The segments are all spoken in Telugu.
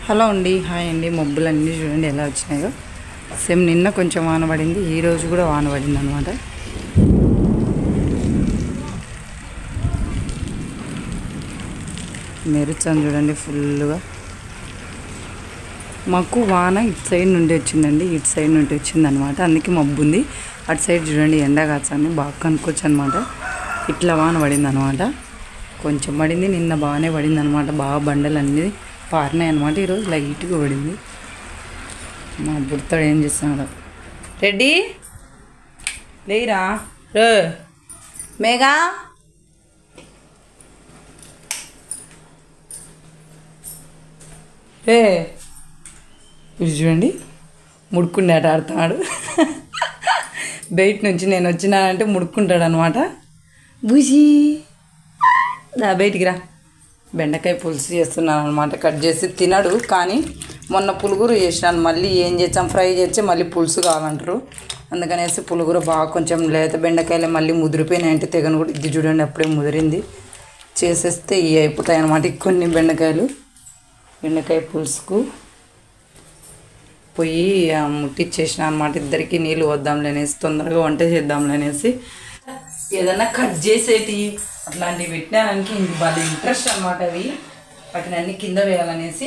హలో అండి, హాయ్ అండి. మబ్బులన్నీ చూడండి ఎలా వచ్చినాయో. సేమ్ నిన్న కొంచెం వాన పడింది, ఈరోజు కూడా వాన పడింది అనమాట. మెరుచాను చూడండి ఫుల్గా. మాకు వాన ఇటు సైడ్ నుండి వచ్చిందండి, ఇటు సైడ్ నుండి వచ్చింది అనమాట. అందుకే మబ్బు ఉంది. అటు సైడ్ చూడండి ఎండ కాచాను, బాగా కనుక్కోవచ్చు అనమాట. ఇట్లా వాన పడింది అనమాట. కొంచెం పడింది, నిన్న బాగానే పడింది అనమాట. బాగా బండలు అన్నీ పారినాయి అనమాట. ఈరోజు లైట్గా పడింది. మా బుడతాడు ఏం చేస్తున్నాడు. రెడ్డి లేరా రే మేఘా రే. ఇది చూడండి ముడుకుండి ఆట ఆడుతున్నాడు. బయట నుంచి నేను వచ్చినానంటే ముడుకుంటాడు అనమాట. బుజీ దా బయటికి రా. బెండకాయ పులుసు చేస్తున్నాను అనమాట. కట్ చేసి తినడు, కానీ మొన్న పులుగురు చేసినాను. మళ్ళీ ఏం చేసాం, ఫ్రై చేస్తే మళ్ళీ పులుసు కావాలంటారు. అందుకనేసి పులుగురు బాగా కొంచెం లేత బెండకాయలు మళ్ళీ ముదిరిపోయినాయంటే తెగను కూడా. ఇది చూడండి అప్పుడే ముదిరింది. చేసేస్తే ఇవి అయిపోతాయి అనమాట. కొన్ని బెండకాయ పులుసుకు పొయ్యి ముట్టించేసిన అనమాట. ఇద్దరికి నీళ్ళు వద్దాంలేనేసి, తొందరగా వంట చేద్దాంలేనేసి. ఏదన్నా కట్ చేసేటి అట్లాంటివి పెట్టినానికి ఇంక బాగా ఇంట్రెస్ట్ అనమాట. అవి వాటిని అన్ని కింద వేయాలనేసి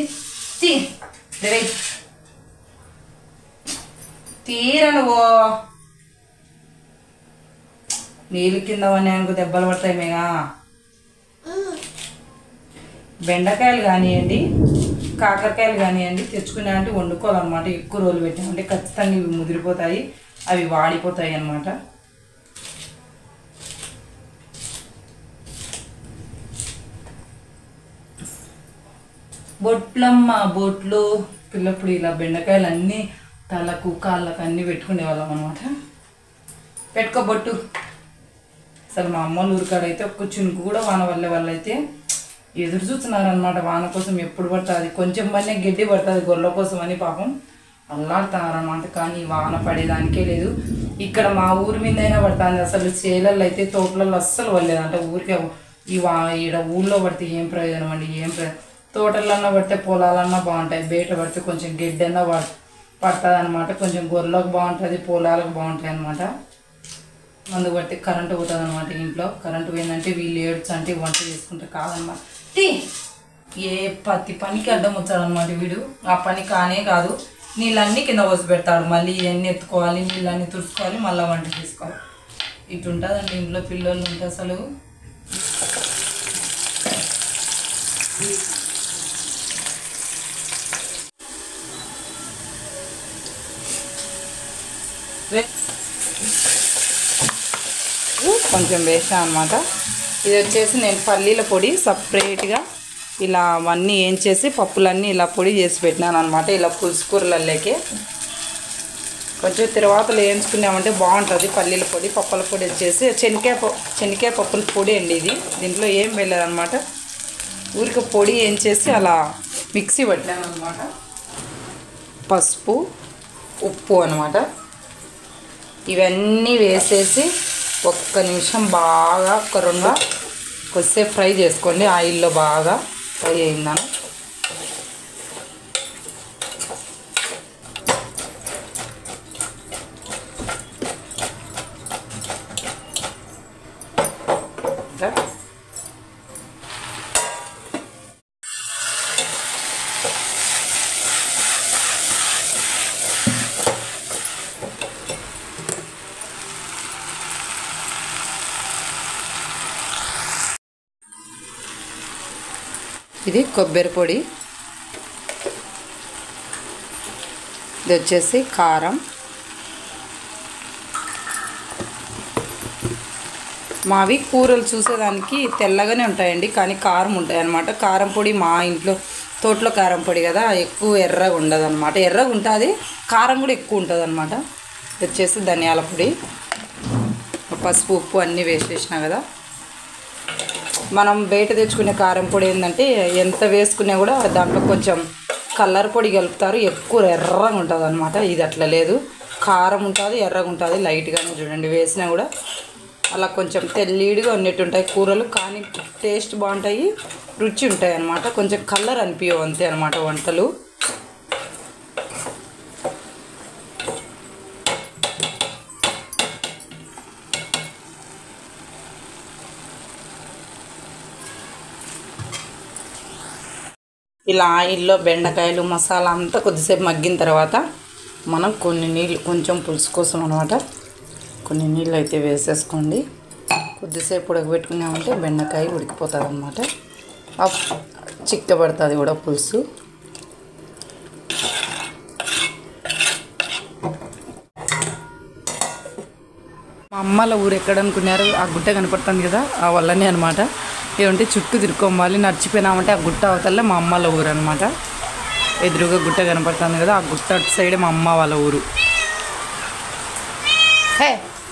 తీరా నువ్వు నీళ్ళు కింద అనుకో దెబ్బలు పడతాయి. మేగా బెండకాయలు కానివ్వండి, కాకరకాయలు కానివ్వండి తెచ్చుకున్నామంటే వండుకోవాలన్నమాట. ఎక్కువ రోజులు పెట్టామంటే ఖచ్చితంగా ఇవి ముదిరిపోతాయి, అవి వాడిపోతాయి అన్నమాట. బొట్లమ్మ బొట్లు పిల్లప్పుడు ఇలా బెండకాయలు అన్నీ తలకు కాళ్ళకు అన్నీ పెట్టుకునేవాళ్ళం అనమాట. పెట్టుకో బొట్టు. అసలు మా అమ్మోళ్ళ ఊరికాడైతే ఒక్క చునుకు కూడా వాన వల్లే వాళ్ళైతే ఎదురు చూస్తున్నారనమాట. వాన కోసం ఎప్పుడు పడుతుంది, కొంచెం పడినే గడ్డి పడుతుంది గొర్రెల కోసం అని పాపం అల్లాడుతున్నారనమాట. కానీ వాన పడేదానికే లేదు. ఇక్కడ మా ఊరి మీదైనా పడుతుంది. అసలు చేలల్లో అయితే తోటలలో అస్సలు పడలేదంట. ఊరికే ఈడ ఊళ్ళో పడితే ఏం ప్రయోజనం అండి, ఏం తోటలన్నా పడితే పొలాలన్నా బాగుంటాయి. బయట పడితే కొంచెం గడ్డన్నా పడుతుంది అనమాట. కొంచెం గొర్రెలకు బాగుంటుంది, పొలాలకు బాగుంటాయి అనమాట. మందు బట్టి కరెంటు పోతుంది అనమాట. ఇంట్లో కరెంటు పోయిందంటే వీళ్ళు ఏడ్చు అంటే వంట చేసుకుంటే కాదనమాట. ఏ ప్రతి పనికి అడ్డం వచ్చాడనమాట వీడు. ఆ పని కానే కాదు. నీళ్ళన్నీ కింద పోసి పెడతాడు, మళ్ళీ ఇవన్నీ ఎత్తుకోవాలి, నీళ్ళన్నీ తుడుచుకోవాలి, మళ్ళీ వంట చేసుకోవాలి. ఇటు ఉంటుందండి ఇంట్లో పిల్లలు ఉంటే అసలు. కొంచెం వేసాను అనమాట. ఇది వచ్చేసి నేను పల్లీల పొడి సపరేట్గా ఇలా అవన్నీ ఏం చేసి పప్పులన్నీ ఇలా పొడి చేసి పెట్టినాను అనమాట. ఇలా పులుసు కూరలలోకి కొంచెం తిరువాతలు వేయించుకున్నామంటే బాగుంటుంది. పల్లీల పొడి పప్పుల పొడి వచ్చేసి శనగకాయ పప్పుల పొడి అండి ఇది. దీంట్లో ఏం వెళ్ళదనమాట. ఊరికి పొడి ఏం చేసి అలా మిక్సీ పట్టినాను అనమాట. పసుపు ఉప్పు అనమాట. ఇవన్నీ వేసేసి ఒక్క నిమిషం బాగా కొద్దిసేపు ఫ్రై చేసుకోండి. ఆయిల్లో బాగా ఫ్రై అయిందాను. ఇది కొబ్బరి పొడి, ఇది వచ్చేసి కారం. మావి కూరలు చూసేదానికి తెల్లగానే ఉంటాయండి, కానీ కారం ఉంటాయి అన్నమాట. కారం పొడి మా ఇంట్లో తోటలో కారం పొడి కదా, ఎక్కువ ఎర్రగా ఉండదు అనమాట. ఎర్రగా ఉంటుంది, కారం కూడా ఎక్కువ ఉంటుంది అనమాట. ఇది వచ్చేసి ధనియాల పొడి, పసుపు ఉప్పు అన్నీ వేసేసినా కదా. మనం బయట తెచ్చుకునే కారం పొడి ఏంటంటే ఎంత వేసుకున్నా కూడా దాంట్లో కొంచెం కలర్ పొడి కలుపుతారు, ఎక్కువ ఎర్రగా ఉంటుంది అనమాట. ఇది అట్లా లేదు, కారం ఉంటుంది, ఎర్రగా ఉంటుంది. లైట్గానే చూడండి వేసినా కూడా అలా కొంచెం తెల్లిడిగా ఉన్నట్టు ఉంటాయి కూరలు, కానీ టేస్ట్ బాగుంటాయి, రుచి ఉంటాయి అన్నమాట. కొంచెం కలర్ అనిపించవు అంతే అన్నమాట వంటలు. ఇలా ఆయిల్లో బెండకాయలు మసాలా అంతా కొద్దిసేపు మగ్గిన తర్వాత మనం కొన్ని నీళ్ళు, కొంచెం పులుసు కోసం అనమాట కొన్ని నీళ్ళు అయితే వేసేసుకోండి. కొద్దిసేపు ఉడకబెట్టుకున్నామంటే బెండకాయ ఉడికిపోతుంది అనమాట. చిక్కబడుతుంది కూడా పులుసు. మా అమ్మల ఊరు ఎక్కడ అనుకున్నారు? ఆ గుట్ట కనపడుతుంది కదా, ఆ వల్లనే అనమాట. ఏమంటే చుట్టూ తిరుక్కోవాలి, నడిచిపోయినామంటే ఆ గుట్ట అవతలే మా అమ్మల ఊరు అనమాట. ఎదురుగా గుట్ట కనపడుతుంది కదా, ఆ గుట్ట అటు సైడే మా అమ్మ వాళ్ళ ఊరు. హే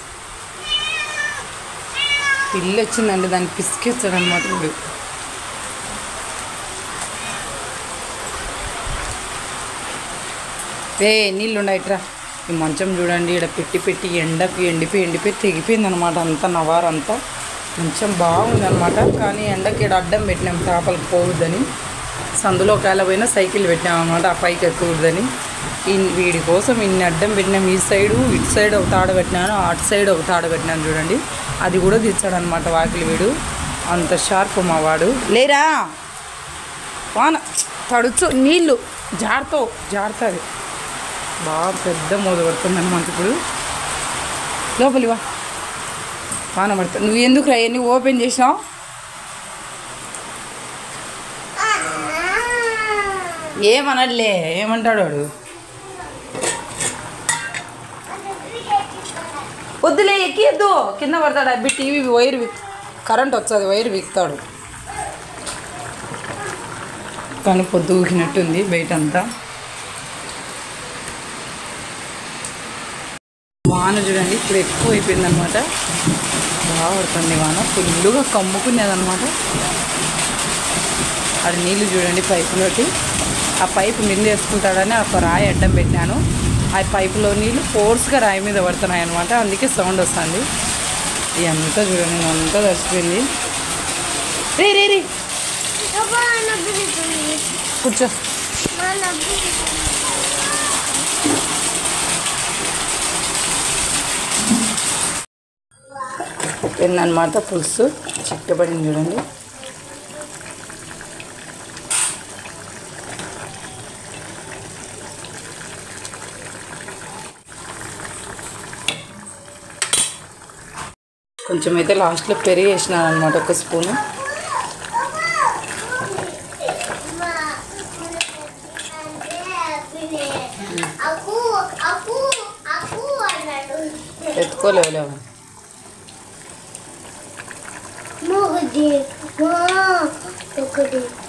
పిల్లి వచ్చిందండి, దాన్ని పిసికేస్తాడు అనమాట. ఇప్పుడు నీళ్ళు ఉండయిట్రా. ఈ మంచం చూడండి, ఇక్కడ పెట్టి పెట్టి ఎండకు ఎండిపోయి తెగిపోయింది అనమాట. అంతా నవారంతా మంచం బాగుందనమాట. కానీ ఎండకి ఇక్కడ అడ్డం పెట్టినాం చేపలకు పోవద్దని. సందులో ఒకవేళ పోయినా సైకిల్ పెట్టినాం అనమాట, ఆ పైకి ఎక్కకూడదని. వీడి కోసం ఇన్ని అడ్డం పెట్టినాం. ఈ సైడు ఇటు సైడ్ ఒక తాడు కట్టినాను, అటు సైడ్ ఒక తాడు కట్టినాను చూడండి. అది కూడా తెచ్చాడనమాట వాకిలి వీడు. అంత షార్ప్ మా వాడు. లేరా వాన తడుచు నీళ్ళు జారుతుంది. బాగా పెద్ద మోద పడుతుంది అనమాట. ఇప్పుడు లోపలివా వాన పడుతుంది. నువ్వు ఎందుకు రా ఎన్ని ఓపెన్ చేసినావు? ఏమనట్లే, ఏమంటాడు వాడు? వద్దులే, ఎక్కియద్దు, కింద పడతాడు. అబ్బి టీవీ వైర్ కరెంట్ వస్తుంది, వైర్ వీక్తాడు. కానీ పొద్దు ఊకినట్టుంది బయటంతా. వాన చూడండి ఇప్పుడు ఎక్కువ అయిపోయింది అనమాట. బాగా పడుతుంది వాన, ఫుల్లుగా కమ్ముకునేదనమాట. అది నీళ్ళు చూడండి పైపులోకి. ఆ పైపు నిండు వేసుకుంటాడని ఒక రాయి అడ్డం పెట్టినాను. ఆ పైపులో నీళ్ళు ఫోర్స్గా రాయి మీద పడుతున్నాయి అనమాట, అందుకే సౌండ్ వస్తుంది. ఇదంతా చూడండి, అంతా తడిచిపోయింది. రే కూర్చో. అయిపోయిందనమాట పులుసు, చిక్కబడింది చూడండి. కొంచెం అయితే లాస్ట్లో పెరుగు వేసినాను అనమాట, ఒక స్పూను. ఎత్తుకోలేవులేవు. ఒకటి